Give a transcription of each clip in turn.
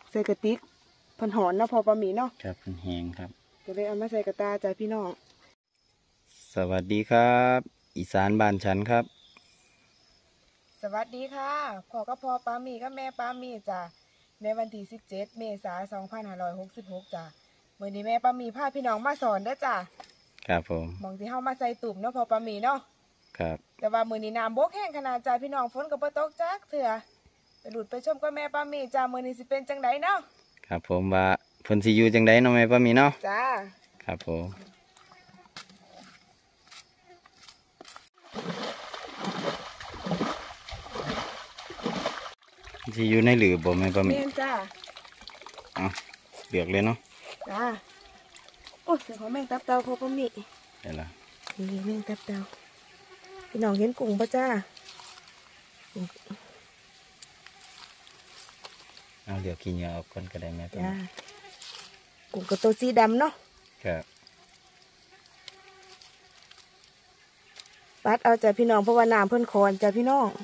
ใส่กระติกพันหอนเนาะพอปลาหมีเนาะครับเป็นแหงครับก็เลยเอามาใส่กระตาจ้ะพี่น้องสวัสดีครับอีสานบ้านฉันครับสวัสดีค่ะพ่อกับพ่อปลาหมีกับแม่ปลาหมีจ้ะในวันที่17 เมษายน 2566จ้ะมื้อนี้แม่ปลาหมีพาพี่น้องมาสอนเด้อจ้ะครับผมหม่องที่เฮามาใส่ตุ่มเนาะพ่อปลาหมีเนาะครับแต่ว่ามื้อนี้น้ำบกแห้งขนาดจ้ะพี่น้องฝนก็บ่ตกจักเทื่อไปหลุดไปชมกับแม่ปลาหมีจ้ะมื้อนี้สิเป็นจังไดเนาะครับผมว่าเพิ่นสิอยู่จังได๋เนาะแม่ป้ามีเนาะจ้าครับผมสิอยู่ในหลืบบ่แม่ป้ามีแม่นจ้าเอาเลือกเลยเนาะจ้าโอ้ยเสียงของแมงตับเต่าพ่อปลาหมีได้ละนี่แมงตับเต่าพี่น้องเห็นกุ้งป่ะจ้าเอาเดี๋ยวกินเหยื่อออกก่อนก็ได้แม่ป้าจ้ามีกุ้งกระตัวสีดำเนาะครับปัดเอาจ้ะพี่น้องเพราะว่าน้ำเพิ่นคอนจ้ะพี่น้อง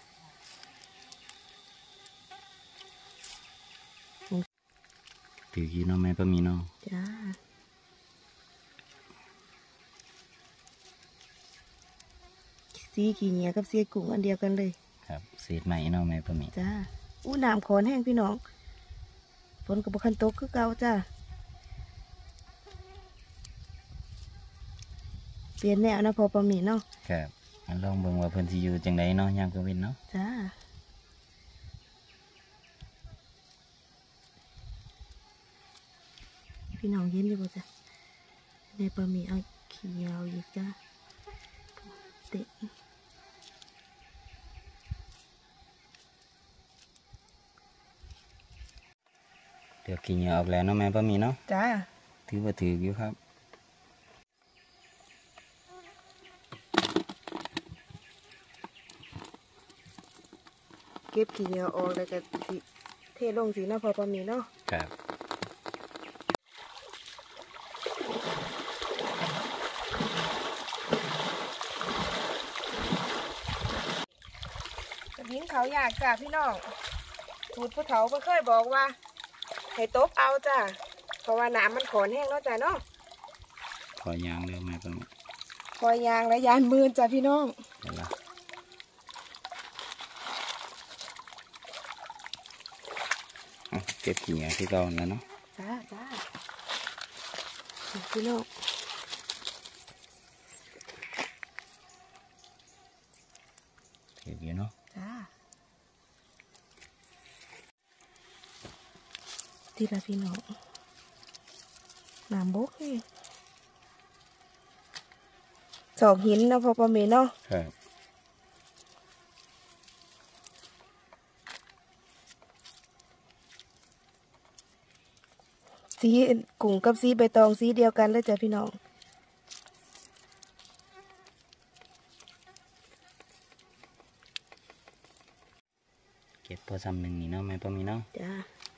ถือกี่เนาะแม่ป้ามีเนาะจ้าสีขี้เหนียกับสีกุ้งอันเดียวกันเลยครับเศษใหม่เนาะแม่ป้ามีจ้าอู้น้ำคอนแห้งพี่น้องฝนกับคันตกคือเก่าจ้าเปลี่ยนแนวนะพอปลาหมีเนาะครับมาลองเบิ่งว่าเพิ่นสิอยู่จังไดเนาะยามกลางวันเนาะจ้าพี่น้องเห็นอยู่ป่ะจ้ะในปลาหมีเอาขี้ยาวอยู่จ้าเตะเดี๋ยวกินเหยื่อออกแล้วเนาะแม่ป้ามีเนาะจ้าถือว่าถืออยู่ครับเก็บขี้เหนียวออกแล้วก็สิเทลงสีหน้าพอปลาหมีเนาะครับกระดิ่งเขาอยากจ้าพี่น้องสูตรผู้เฒ่าก็เคยบอกว่าให้ตบเอาจ้าเพราะว่าน้ำมันขอนแห้งเนาะจ้าเนาะขอยางเร็วแม่ป้ามีคอยยางและยานมือจ้าพี่น้องเดี๋ยวละเก็บขี้เหนียวที่เก่าแล้วเนาะจ้าจ้าพี่น้องเก็บอยู่เนาะจ้าทีละพี่น้องน้ำบกนี่สองหินนะพอปลาหมีเนาะครับสีกุ้งกับสีใบตองสีเดียวกันเลยจ้ะพี่น้องเก็บพอซ้ำหนึ่งนี่เนาะแม่ป้ามีเนาะจ้า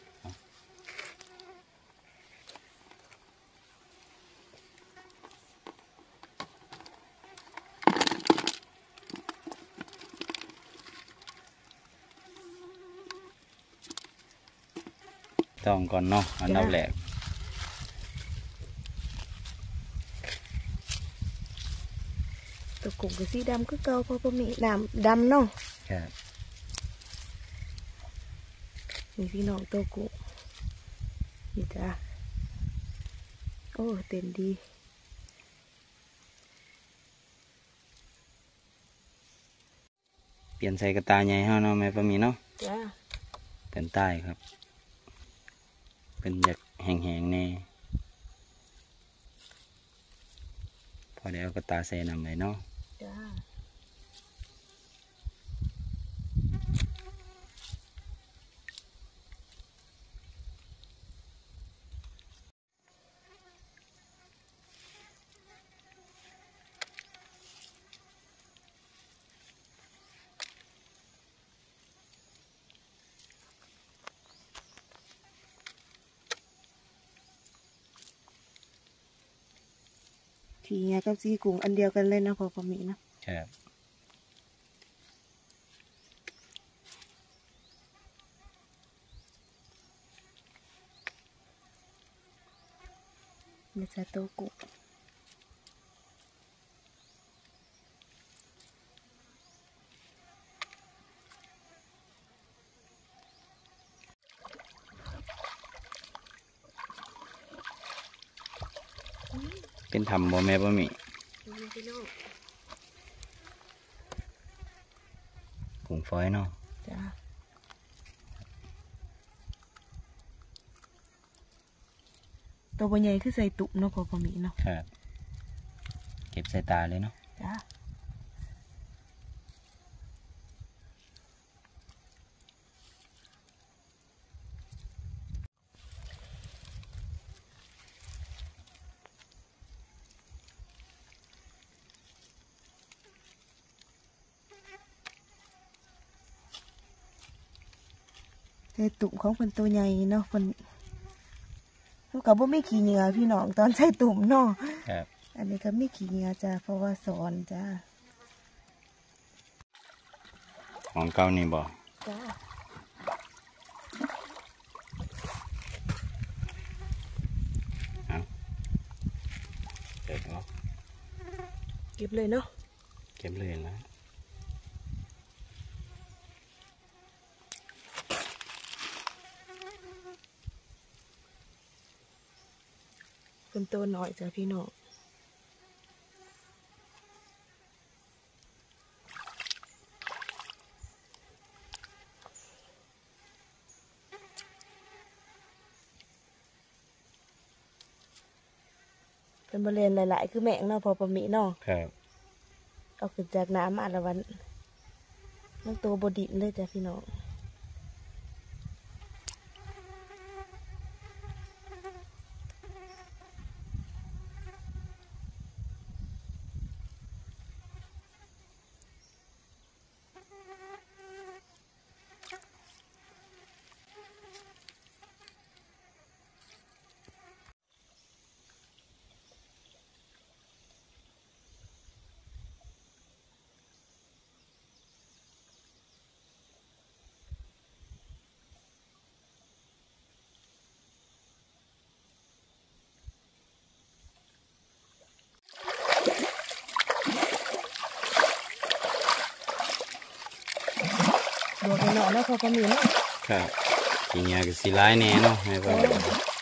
ต้องก่อนเนาะอันดับแรกตัวกุ้งกับสีดำก็เก่าพอปลาหมีน้ำดำเนาะครับนี่พี่น้องตัวกุ้งนี่จ้าโอ้เต็มดีเปลี่ยนใส่กระตาใหญ่เฮาเนาะแม่ป้ามีเนาะจ้าเป็นใต้ครับเป็นอยากแห้งๆแน่พอได้เอากระตาใส่น้ำไว้เนาะจ้าขี้เหนียวกับสีกุ้งอันเดียวกันเลยนะพอปลาหมีนะครับนี่จะตัวกุเป็นทำบ่แม่ป้าหมีกุ้งฝอยเนาะจ้าตัวบนใหญ่คือใส่ตุ่มเนาะพอปมีเนาะครับเก็บใส่ตาเลยเนาะจ้าใส่ตุ่มของคนตัวใหญ่เนาะคนลูกกับบ่ไม่ขี้เหงื่อพี่น้องตอนใส่ตุ่มเนาะครับอันนี้ก็ไม่ขี้เหงื่อจ้าเพราะว่าสอนจ้าของเก่านี่บ่จ้าเอาเก็บเอาเก็บเลยเนาะเก็บเลยนะเป็นตัวหน่อยจ้าพี่น้องเป็นบริเวณหลายๆคือแมงเนาะพอประมิเนาะครับเอาขึ้นจากน้ำมาละวันมันตัวบดินเลยจ้ะพี่น้องบัวกันหน่อยเนาะพอประมิเนาะครับทีเงี้ยก็สิร้ายแน่เนาะแม่ป้าหมี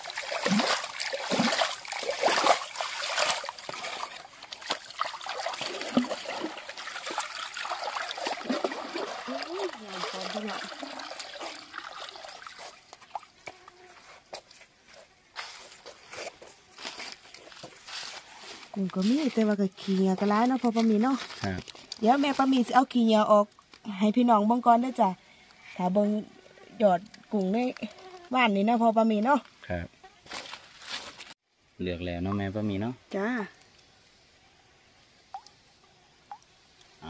กุ้งก็มีแต่ว่าก็ขี้เหงื่อก็ร้ายเนาะพอประมีเนาะครับเดี๋ยวแม่ประมีสิเอาขี้เหงื่อออกให้พี่น้องเบิ่งก่อนเด้อจ้ะถ้าเบิ่งยอดกุ้งในบ้านนี่นะพอประมีเนาะครับเลือกแล้วเนาะแม่ป้าหมีเนาะจ้าเอา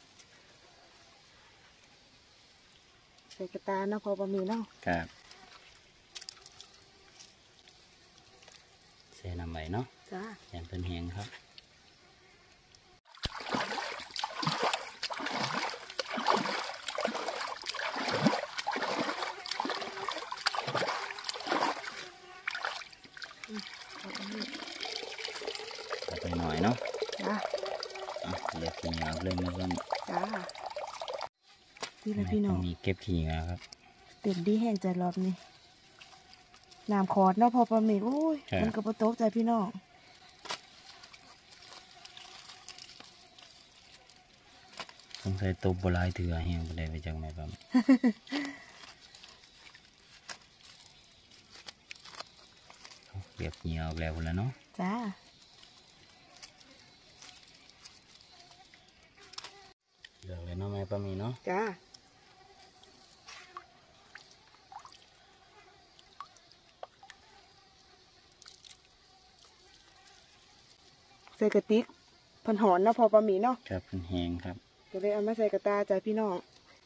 ใส่กระตาเนาะพอประมีเนาะครับเสน้ำใบเนาะจ้าแยงเป็นแหงครับเอาไปหน่อยเนาะจ้าเอาเรียกขี้เหงาเลยแม่ป้าหมีจ้านี่แหละพี่น้องมีเก็บขี้เหงาครับเต็มดีแห้งใจรอบนี้น้ำขอดเนาะพอประมีอุ้ยครับมันก็บ่ตกใจพี่น้องต้องใส่ตัวโบราณเถื่อแหงไปได้ไปจากแม่ป้าหมี เรียบเหนียวออกแล้วพุ่นแล้วเนาะจ้าเลือกเลยเนาะแม่ป้าหมีเนาะจ้าใส่กระติกเพันหอนเนาะพอประมีเนาะครับเป็นแหงครับก็เลยเอามาใส่กระตาจ้ะพี่น้อง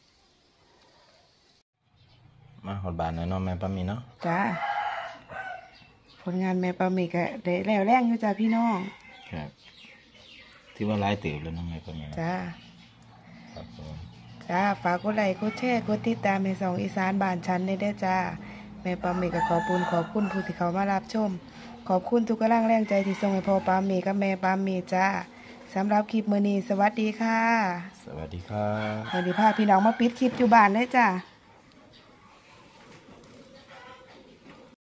มาหดบานเลยเนาะแม่ป้าหมีเนาะจ้าผลงานแม่ปลาหมีก็ได้แล้วแรงอยู่จ้ะพี่น้องครับที่ว่าลายเติบแล้วเนาะแม่ป้าหมีเนาะจ้าครับผมจ้าฝากกดไลค์กดแชร์กดติดตามในสองอีสานบ้านฉันในเด้อจ้าแม่ปาเมก็ขอบคุณผู้ที่เขามารับชมขอบคุณทุกกำลังแรงใจที่ส่งให้พ่อปาเมกับแม่ปาเมจ้าสำหรับคลิปมื้อนี้สวัสดีค่ะสวัสดีครับวันนี้พาพี่น้องมาปิดคลิปอยู่บ้านเลยจ้า